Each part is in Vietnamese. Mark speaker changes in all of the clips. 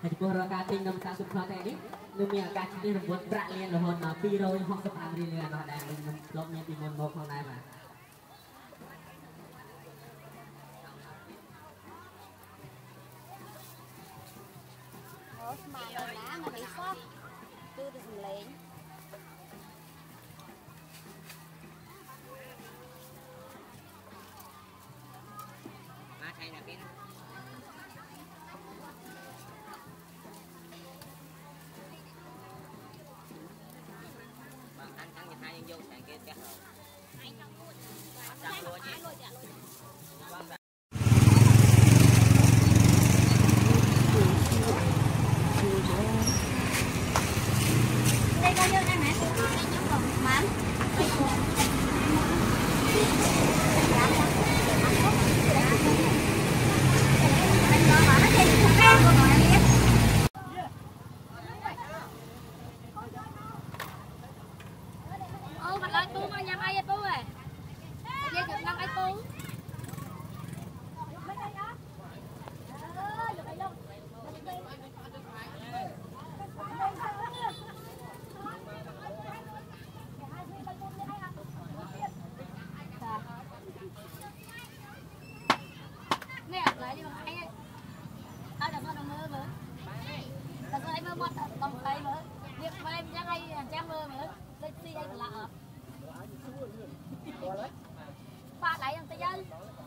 Speaker 1: Bố ra ca tinh năm ca sụp khóa thế đi. Nếu mình ca tinh là vượt bạc liền là hồn pi rồi học sập ăn liền là nó đang mình lộn nhau tìm một hôm nay mà.
Speaker 2: Mà ná nó bị sót. Tư thì sầm lên.
Speaker 3: Má thay là cái thằng Nhật hai vô sang kia chắc rồi. Sang luôn chứ.
Speaker 2: Đây bao nhiêu đây mẹ? Mắm. Ô, mặt lên tu mà nhắm ai tu rồi. Bây giờ năm ai tu. Nè, lại đi bằng ai. Ai đã con mơ nữa. Tại sao anh mơ mất tông tay nữa. Việc mà em chắc hay trang mơ nữa. Đây si anh lạ. Phát lại thằng tay dân.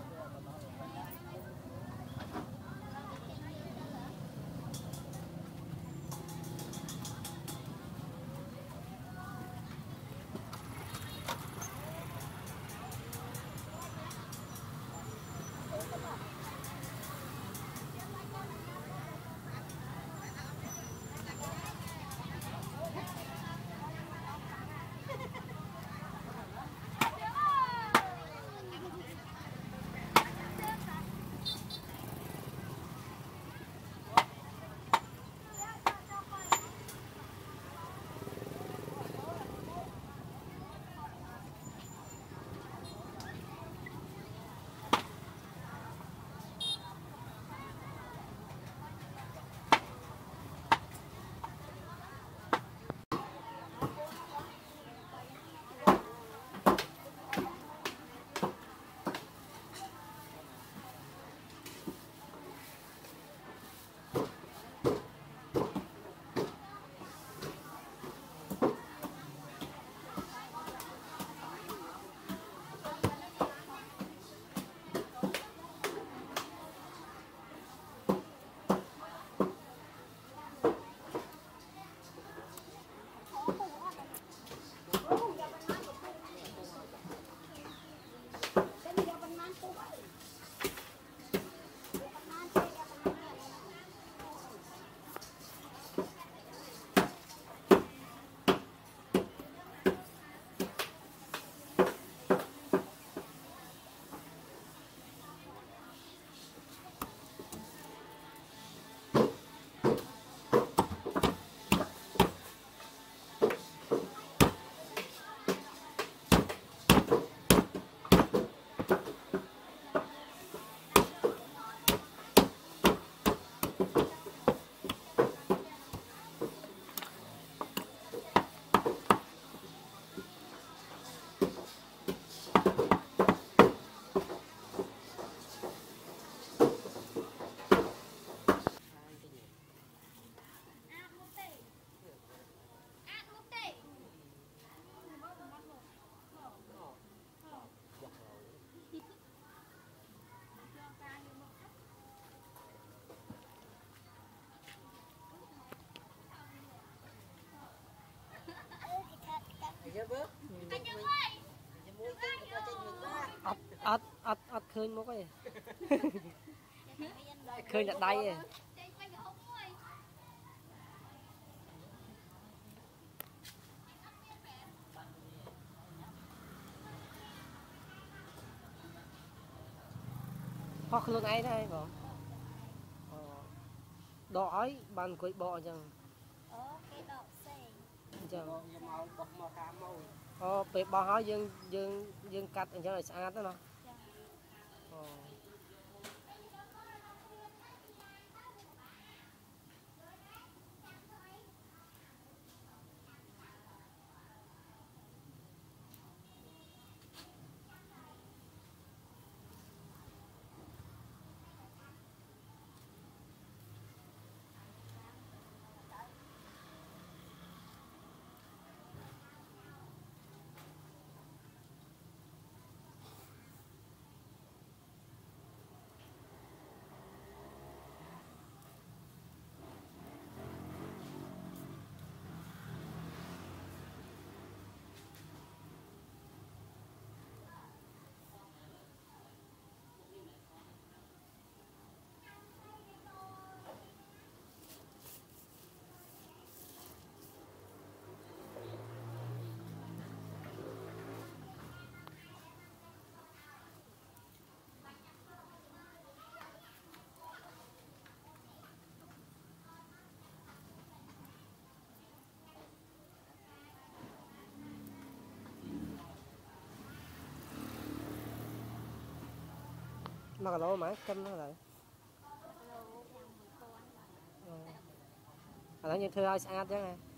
Speaker 3: ắt khơi một cái khơi là đây hoặc luôn ấy đây bỏ đói bàn quậy bọ chẳng chẳng bị bò hỏi dương cắt cho này xa đó nó
Speaker 4: 1 kg mấy cân nó lại ở đó như thưa ai sát chứ nè